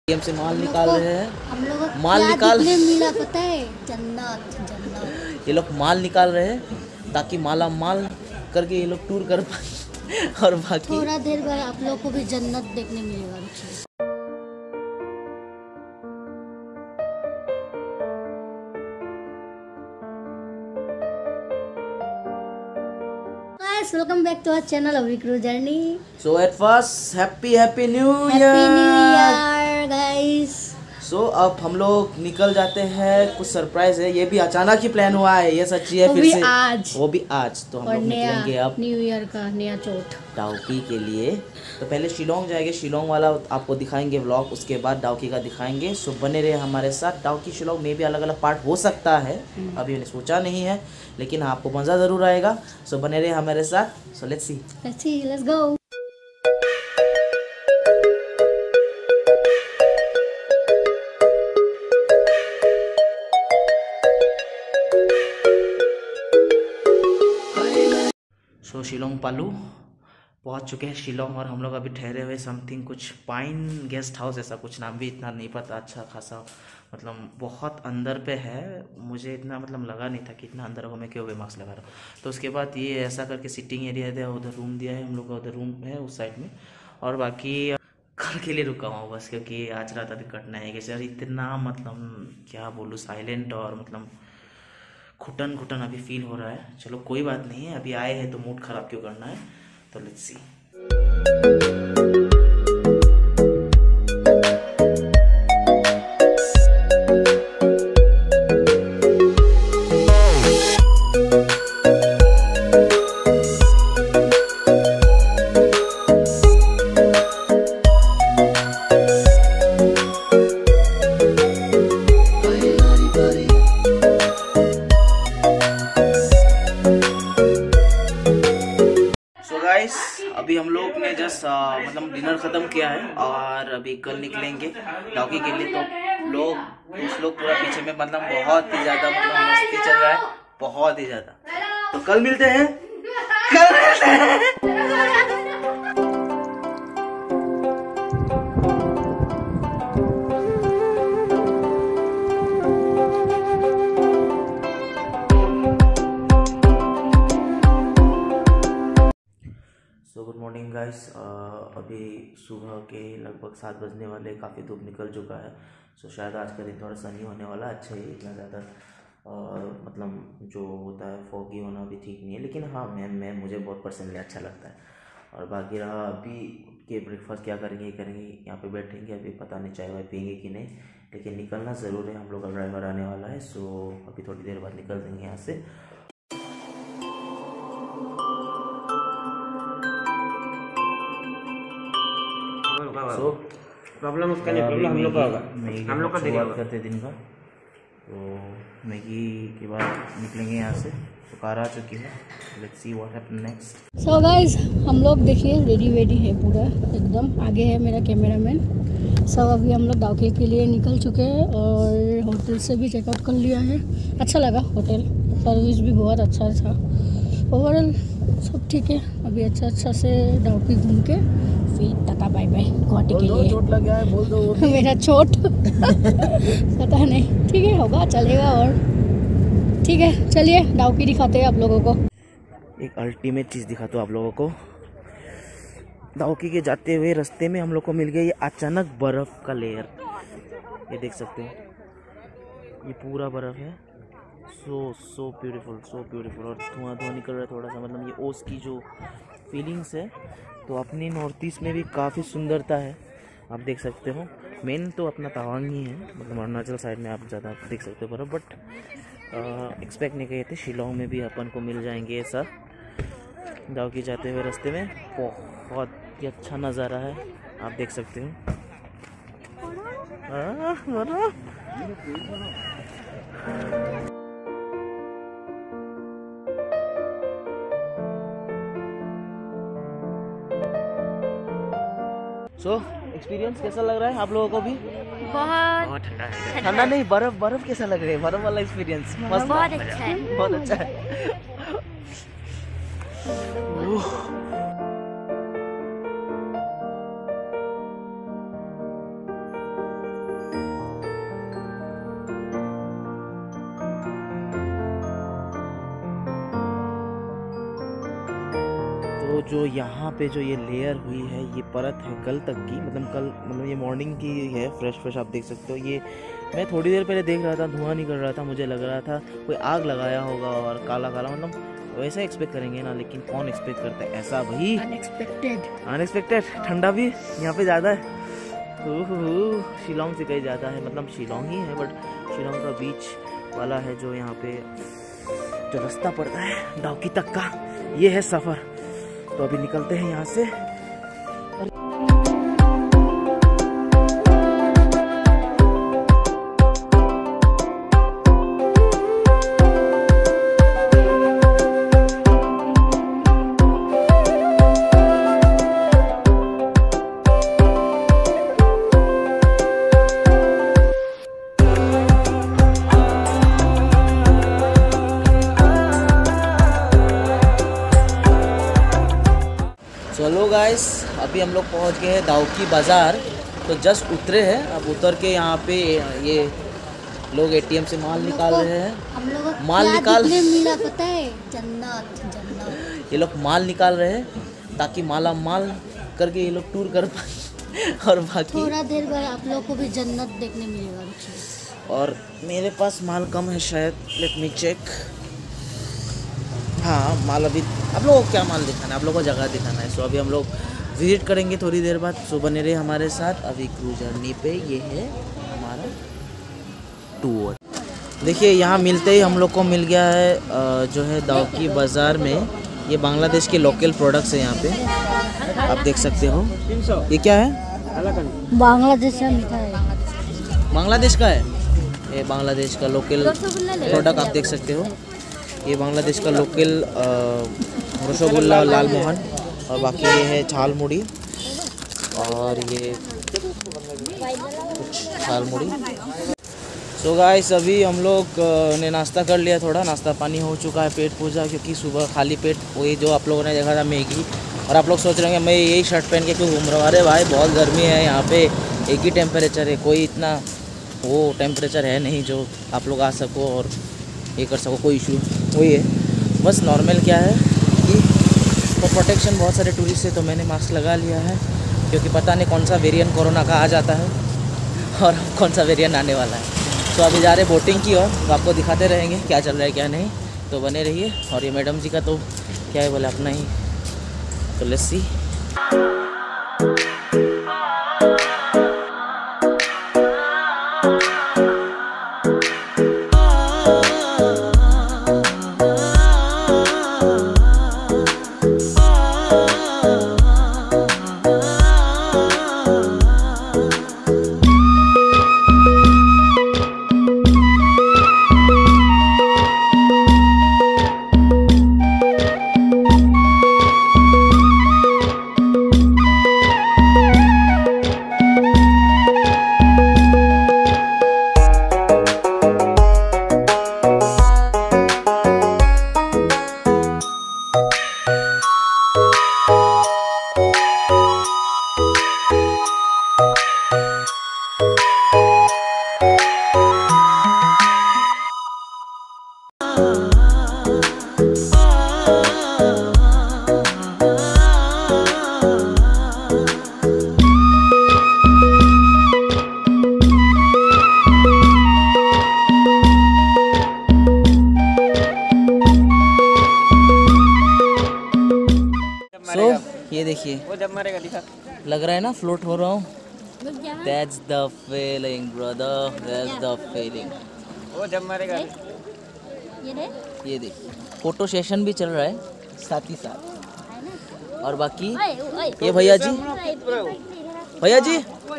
से माल निकाल रहे हैं। हम लोगों को माल निकाल मिला पता है, जन्नत जन्नत। ये लोग माल निकाल रहे हैं ताकि माला माल करके ये लोग टूर कर पाए और बाकी थोड़ा देर बाद आप लोग को भी जन्नत देखने मिलेगा। Welcome back to our channel अविक्रू journey. So at first happy new year guys. So अब हम लोग निकल जाते हैं। कुछ सरप्राइज है, ये भी अचानक ही प्लान हुआ है, ये सच्ची है। फिर से आज वो भी आज तो हम लोग निकलेंगे अब न्यू ईयर का नया चोट डाउकी के लिए। तो पहले शिलोंग जाएंगे, शिलोंग वाला आपको दिखाएंगे व्लॉग, उसके बाद डाउकी का दिखाएंगे। सो बने रहे हमारे साथ। डाउकी शिलोंग में भी अलग अलग पार्ट हो सकता है, अभी मैंने सोचा नहीं है, लेकिन आपको मज़ा ज़रूर आएगा। सो बने रहे हमारे साथ। So let's see let's go. So Shillong पालू पहुंच चुके हैं शिलोंग, और हम लोग अभी ठहरे हुए समथिंग कुछ पाइन गेस्ट हाउस, ऐसा कुछ नाम भी इतना नहीं पता। अच्छा खासा मतलब बहुत अंदर पे है, मुझे इतना मतलब लगा नहीं था कि इतना अंदर हो। मैं क्यों भी मास्क लगा रहा हूँ। तो उसके बाद ये ऐसा करके सिटिंग एरिया दिया, उधर रूम दिया है हम लोग का, उधर रूम है उस साइड में। और बाकी कल के लिए रुका हूँ बस, क्योंकि आज रात अभी कटना है कि सर इतना मतलब क्या बोलूँ, साइलेंट और मतलब घुटन अभी फील हो रहा है। चलो कोई बात नहीं है, अभी आए हैं तो मूड ख़राब क्यों करना है। तो लेट्स सी। अभी हम लोग ने जस्ट मतलब डिनर ख़त्म किया है और अभी कल निकलेंगे डाउकी के लिए। तो लोग कुछ लोग पूरा पीछे में मतलब बहुत ही ज़्यादा मतलब मस्ती चल रहा है, बहुत ही ज़्यादा। तो कल मिलते हैं, कल मिलते हैं। Good morning guys. अभी सुबह के लगभग 7 बजने वाले, काफ़ी धूप निकल चुका है। सो शायद आज का दिन थोड़ा सनी होने वाला। अच्छा ही, इतना ज़्यादा मतलब जो होता है फॉगी होना भी ठीक नहीं है, लेकिन हाँ मैं मुझे बहुत पर्सनली अच्छा लगता है। और बाकी रहा अभी के ब्रेकफास्ट क्या करेंगे यहाँ पे बैठेंगे, अभी पता नहीं चाय वाय पियेंगे कि नहीं, लेकिन निकलना ज़रूर है। हम लोग का ड्राइवर आने वाला है, सो अभी थोड़ी देर बाद निकल देंगे यहाँ से। सो प्रॉब्लम उसका नहीं, प्रॉब्लम हम लोग का होगा, हम लोग का शुरुआत करते दिन का। तो मैगी के बाद निकलेंगे यहाँ से। तो कार आ चुकी है, let's see what happen next. So guys हम लोग देखिए रेडी है पूरा एकदम। आगे है मेरा कैमरामैन। सब अभी हम लोग डाउकी के लिए निकल चुके हैं और होटल से भी चेकआउट कर लिया है। अच्छा लगा, होटल सर्विस भी बहुत अच्छा था। ओवरऑल सब ठीक है। अभी अच्छा से डाउकी घूम के फिर टाटा बाय बाय गुवाहाटी के लिए। चोट लग गया है बोल दो वो मेरा चोट पता नहीं, ठीक है होगा, चलेगा। और ठीक है चलिए डाउकी दिखाते हैं आप लोगों को। एक अल्टीमेट चीज़ दिखाता हूँ आप लोगों को। डाउकी के जाते हुए रास्ते में हम लोग को मिल गया ये अचानक बर्फ़ का लेयर। ये देख सकते हो, ये पूरा बर्फ़ है। So beautiful. और धुआं निकल रहा है थोड़ा सा, मतलब ये ओस की जो फीलिंग्स है तो अपनी नॉर्थ ईस्ट में भी काफ़ी सुंदरता है। आप देख सकते हो, मेन तो अपना तवांग ही है, मतलब अरुणाचल साइड में आप ज़्यादा देख सकते हो बर्फ़। बट एक्सपेक्ट नहीं किए थे शिलोंग में भी अपन को मिल जाएंगे ऐसा। डाउकी जाते हुए रास्ते में बहुत ही अच्छा नज़ारा है, आप देख सकते हो। सो एक्सपीरियंस कैसा लग रहा है आप लोगों को भी? बहुत ठंडा है। ठंडा नहीं, बर्फ कैसा लग रहा है? बर्फ वाला एक्सपीरियंस बहुत अच्छा है, बहुत अच्छा है। जो यहाँ पे जो ये लेयर हुई है, ये परत है कल तक की, मतलब ये मॉर्निंग की है, फ्रेश आप देख सकते हो। ये मैं थोड़ी देर पहले देख रहा था, धुआं निकल रहा था, मुझे लग रहा था कोई आग लगाया होगा और काला मतलब वैसा एक्सपेक्ट करेंगे ना, लेकिन कौन एक्सपेक्ट करता है ऐसा भाई। अनएक्सपेक्टेड ठंडा भी यहाँ पे ज़्यादा है। शिलोंग से कहीं ज़्यादा है, मतलब शिलोंग ही है बट शिलोंग का बीच वाला है जो यहाँ पे जो रास्ता पड़ता है डाउकी तक का, ये है सफ़र। तो अभी निकलते हैं यहाँ से। चलो गाइस, अभी हम लोग पहुंच गए हैं दाउकी बाज़ार। तो जस्ट उतरे हैं, अब उतर के यहाँ पे ये लोग एटीएम से माल निकाल रहे हैं। हम लोग माल निकाल मिला पता है, जन्नत। ये लोग माल निकाल रहे हैं ताकि माला माल करके ये लोग टूर कर पाए और बाकी थोड़ा देर बाद आप लोग को भी जन्नत देखने मिलेगा। और मेरे पास माल कम है शायद, लेट मी चेक। हाँ माल अभी आप लोगों को क्या माल दिखाना है, आप लोगों को जगह दिखाना है। सो अभी हम लोग विजिट करेंगे थोड़ी देर बाद। सो बने रहे हमारे साथ अभी क्रूज जर्नी पे। ये है हमारा टूर। देखिए यहाँ मिलते ही हम लोग को मिल गया है जो है दाउकी बाज़ार में, ये बांग्लादेश के लोकल प्रोडक्ट्स है यहाँ पे, आप देख सकते हो। ये क्या है? बांग्लादेश का मिठाई है। बांग्लादेश का है ये, बांग्लादेश का लोकल प्रोडक्ट आप देख सकते हो। ये बांग्लादेश का लोकल रसगुल्ला, लाल मोहन, और बाकी ये है छाल मुड़ी, और ये कुछ छाल मुड़ी। सो गाइस, अभी हम लोग ने नाश्ता कर लिया, थोड़ा नाश्ता पानी हो चुका है, पेट पूजा, क्योंकि सुबह खाली पेट वही जो आप लोगों ने देखा था मैगी। और आप लोग सोच रहे होंगे मैं यही शर्ट पहन के क्यों घूम रहा हूँ। अरे भाई बहुत गर्मी है यहाँ पे, एक ही टेम्परेचर है, कोई इतना वो टेम्परेचर है नहीं जो आप लोग आ सको और ये कर सको, कोई इशू वही है। बस नॉर्मल क्या है कि तो प्रोटेक्शन बहुत सारे टूरिस्ट है, तो मैंने मास्क लगा लिया है, क्योंकि पता नहीं कौन सा वेरिएंट कोरोना का आ जाता है और कौन सा वेरिएंट आने वाला है। तो अभी जा रहे बोटिंग की ओर, तो आपको दिखाते रहेंगे क्या चल रहा है क्या नहीं, तो बने रहिए। और ये मैडम जी का तो क्या है बोले अपना ही, तो लेट्स सी। ये देखिए, वो जब मरेगा दिखा, लग रहा है ना फ्लोट हो रहा हूँ। That's the feeling, brother. That's the feeling. वो जब मरेगा। ये देखिए, फोटो सेशन भी चल रहा है साथ ही साथ। और बाकी ये भैया जी, भैया जी,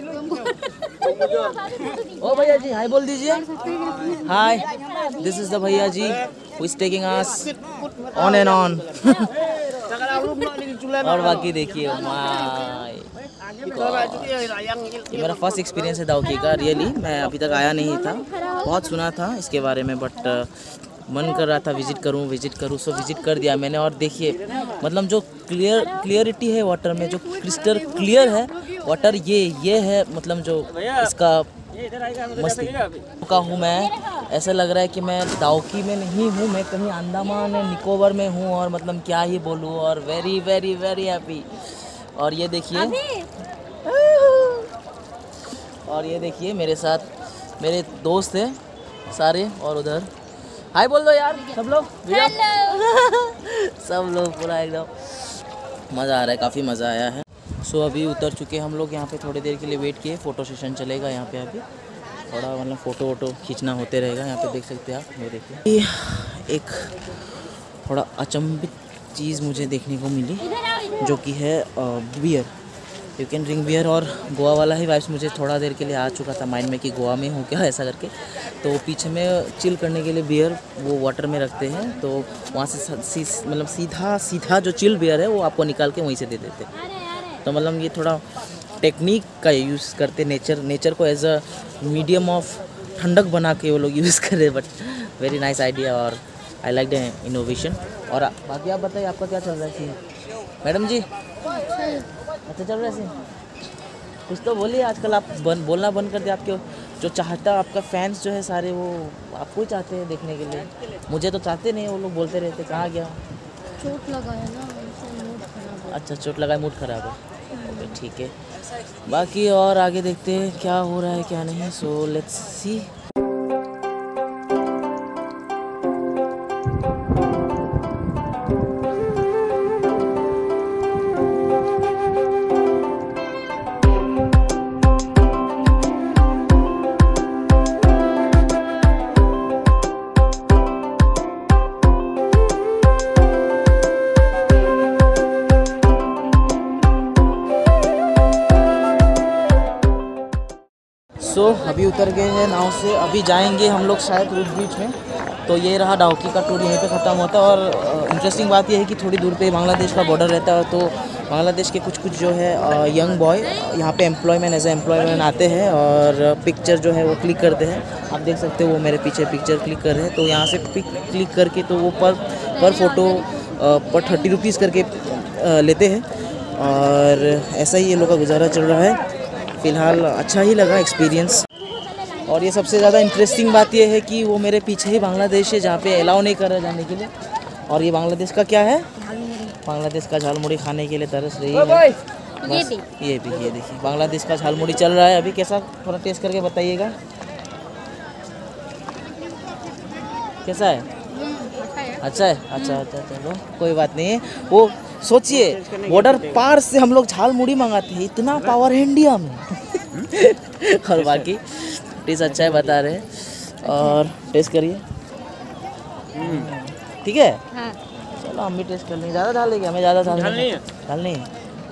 ओ भैया जी हाय बोल दीजिए। हाय, दिस इज द भैया जी who is taking us on and on. और बाकी देखिए, ये मेरा फर्स्ट एक्सपीरियंस है दाउकी का। रियली मैं अभी तक आया नहीं था, बहुत सुना था इसके बारे में, बट मन कर रहा था विजिट करूं, सो विजिट कर दिया मैंने। और देखिए मतलब जो क्लियरिटी है वाटर में, जो क्रिस्टल क्लियर है वाटर, ये है मतलब जो इसका मस्ती का हूँ मैं। ऐसा लग रहा है कि मैं डाउकी में नहीं हूँ, मैं कहीं अंडमान एंड निकोबार में हूँ, और मतलब क्या ही बोलूँ, और वेरी वेरी वेरी हैप्पी। और ये देखिए, और ये देखिए मेरे साथ मेरे दोस्त हैं सारे, और उधर हाय बोल दो यार सब लोग। सब लोग पूरा एकदम मज़ा आ रहा है, काफ़ी मज़ा आया है। सो अभी उतर चुके हम लोग यहाँ पे, थोड़ी देर के लिए वेट किए, फ़ोटो सेशन चलेगा यहाँ पे। अभी थोड़ा मतलब फ़ोटो वोटो खींचना होते रहेगा यहाँ पे, देख सकते हैं आप। ये देखिए, एक थोड़ा अचंभित चीज़ मुझे देखने को मिली, जो कि है beer. You can drink beer, और गोवा वाला ही वाइब्स मुझे थोड़ा देर के लिए आ चुका था माइंड में कि गोवा में हूँ क्या, ऐसा करके। तो पीछे में चिल करने के लिए बियर वो वाटर में रखते हैं, तो वहाँ से मतलब सीधा जो चिल बियर है वो आपको निकाल के वहीं से दे देते हैं। तो मतलब ये थोड़ा टेक्निक का यूज़ करते, नेचर को एज अ मीडियम ऑफ ठंडक बना के वो लोग यूज़ करें। बट वेरी नाइस आइडिया, और आई लाइक द इनोवेशन। और बाकी आप बताइए, आपका क्या चल रहा है सीन मैडम जी? अच्छा चल रहा है सीन, कुछ तो बोलिए। आजकल आप बोलना बंद कर दिए। आपके जो चाहता आपका फैंस जो है सारे, वो आपको ही चाहते हैं देखने के लिए, मुझे तो चाहते नहीं। वो लोग बोलते रहते कहाँ गया, चोट लगा है ना, मूड खराब है। अच्छा चोट लगा है, मूड ख़राब है, ओके ठीक है। बाकी और आगे देखते हैं क्या हो रहा है क्या नहीं। सो लेट्स सी। सो अभी उतर गए हैं नाव से, अभी जाएंगे हम लोग शायद रूट ब्रिज में। तो ये रहा डाउकी का टूर, यहीं पे ख़त्म होता है। और इंटरेस्टिंग बात यह है कि थोड़ी दूर पे बांग्लादेश का बॉर्डर रहता है, तो बांग्लादेश के कुछ जो है यंग बॉय यहाँ पे एज एम्प्लॉयमेंट आते हैं, और पिक्चर जो है वो क्लिक करते हैं। आप देख सकते हो वो मेरे पीछे पिक्चर क्लिक कर रहे हैं। तो यहाँ से पिक क्लिक करके तो वो पर फोटो पर 30 रुपीज़ करके लेते हैं, और ऐसा ही ये लोग का गुजारा चल रहा है फ़िलहाल। अच्छा ही लगा एक्सपीरियंस। और ये सबसे ज़्यादा इंटरेस्टिंग बात ये है कि वो मेरे पीछे ही बांग्लादेश है, जहाँ पे अलाउ नहीं कर रहा जाने के लिए। और ये बांग्लादेश का क्या है, बांग्लादेश का झालमुड़ी खाने के लिए तरस रही है। बस ये देखिए बांग्लादेश का झालमुड़ी चल रहा है अभी। कैसा, थोड़ा टेस्ट करके बताइएगा कैसा है। अच्छा है, अच्छा चलो कोई बात नहीं है। वो सोचिए बॉर्डर पार से हम लोग झालमुड़ी मंगाते हैं, इतना पावर है इंडिया में। और बाकी टेस्ट अच्छा है बता रहे हैं, और टेस्ट करिए ठीक है। हाँ। चलो हम भी टेस्ट कर लेंगे। ज़्यादा डाल देंगे, हमें ज़्यादा डालनी है।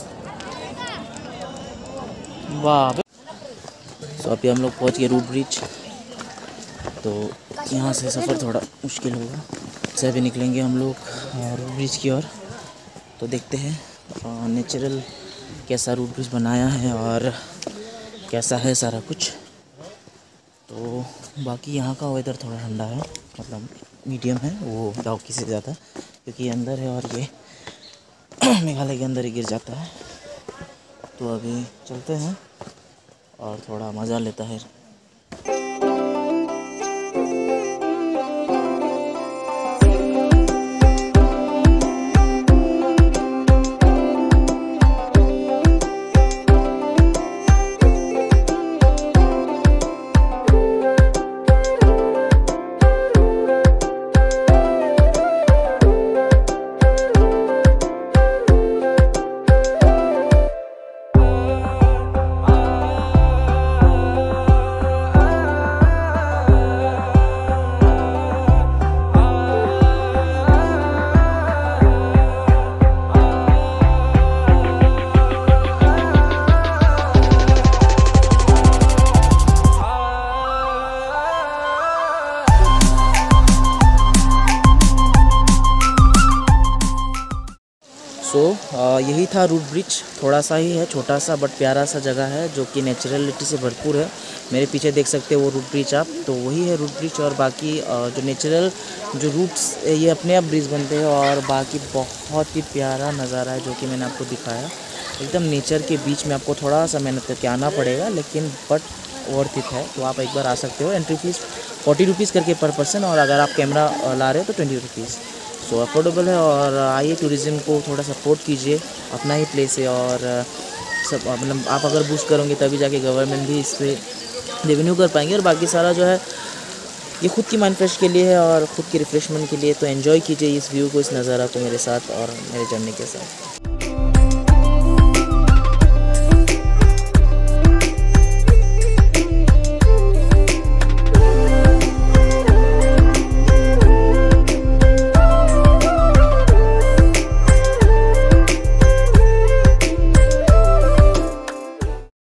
वाह। सो अभी हम लोग पहुँच गए रूट ब्रिज। तो यहाँ से सफ़र थोड़ा मुश्किल होगा, से अभी निकलेंगे हम लोग रूट ब्रिज की ओर। तो देखते हैं नेचुरल कैसा रूट ब्रिज बनाया है और कैसा है सारा कुछ। तो बाकी यहाँ का वेदर थोड़ा ठंडा है, मतलब मीडियम है, वो डाउकी से ज़्यादा, क्योंकि अंदर है और ये मेघालय के अंदर ही गिर जाता है। तो अभी चलते हैं और थोड़ा मज़ा लेता है। यही था रूट ब्रिज। थोड़ा सा ही है, छोटा सा बट प्यारा सा जगह है, जो कि नेचुरलिटी से भरपूर है। मेरे पीछे देख सकते हो वो रूट ब्रिज आप, तो वही है रूट ब्रिज। और बाकी जो नेचुरल जो रूट्स ये अपने आप ब्रिज बनते हैं। और बाकी बहुत ही प्यारा नज़ारा है जो कि मैंने आपको दिखाया। एकदम नेचर के बीच में आपको थोड़ा सा मेहनत करके आना पड़ेगा, लेकिन बट वर्थ इट है, तो आप एक बार आ सकते हो। एंट्री फीस 40 रुपीज़ करके पर पर्सन, और अगर आप कैमरा ला रहे हो तो 20 रुपीज़। सो अफोर्डेबल है। और आइए टूरिज़्म को थोड़ा सपोर्ट कीजिए, अपना ही प्लेस है। और सब मतलब आप अगर बूस्ट करोगे तभी जाके गवर्नमेंट भी इस पर रेवेन्यू कर पाएंगे। और बाकी सारा जो है ये खुद की माइंड फ्रेश के लिए है और ख़ुद की रिफ्रेशमेंट के लिए। तो एंजॉय कीजिए इस व्यू को, इस नज़ारा को मेरे साथ और मेरे जर्नी के साथ।